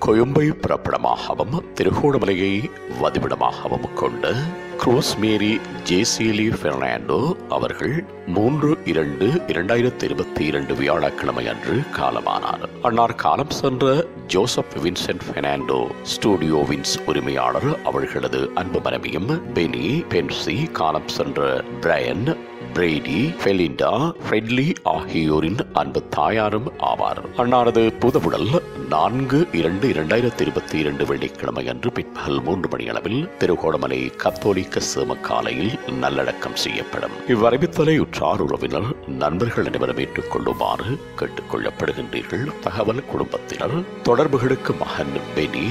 கொழும்பை பிறப்பிடமாகவும் திருகோணமலையை வதிவிடமாகவும் கொண்ட க்ரோஸ்மேரி ஜேசிலி பெர்னாண்டோ அவர்கள் 3/2/2022 வியாழக்கிழமை அன்று காலமானார். அன்னார் காலம் சென்ற ஜோசப் வின்சென்ட் பெர்னாண்டோ ஸ்டுடியோ வின்ஸ் உரிமையாளர் அவர்களது அன்பு மனைவியும் பெனி பென்சி காலம் சென்ற பிரையன் பிரேடி பெலிண்டா ஃப்ரெட்லி ஆகியோரின் அன்பு தாயாரும் ஆவார். அன்னாரது புதவுடல் 4/2/2022 வெள்ளிக்கிழமை அன்று பிற்பகல் 3 மணி அளவில் திருகோணமலை கத்தோலிக்க சேமக்காலையில் நல்லடக்கம் செய்யப்படும். இவ்வறிவித்தலை உற்றார் உறவினர் நண்பர்கள் அனைவரும் ஏற்றுக்கொள்ளுமாறு கேட்டுக் கொள்ளப்படுகின்றீர்கள். தகவல் குடும்பத்தினர் தொடர்புகளுக்கு மகன் பெனி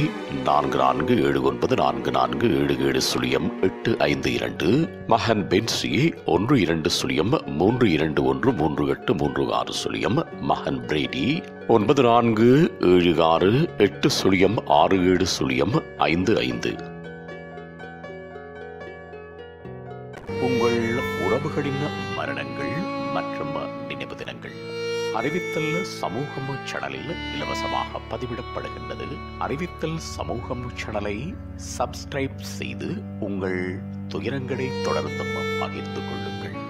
447444770852, மகன் பென்சி 1203213836, மகன் பிரேடி 9476866755. உங்கள் உறவுகளின் மரணங்கள் மற்றும் நினைவு தினங்கள் அறிவித்தல் சமூகம் சேனலில் இலவசமாக பதிவிடப்படுகின்றது. அறிவித்தல் சமூகம் சேனலை சப்ஸ்கிரைப் செய்து உங்கள் துயரங்களை தொடர்ந்தும் பகிர்ந்து கொள்ளுங்கள்.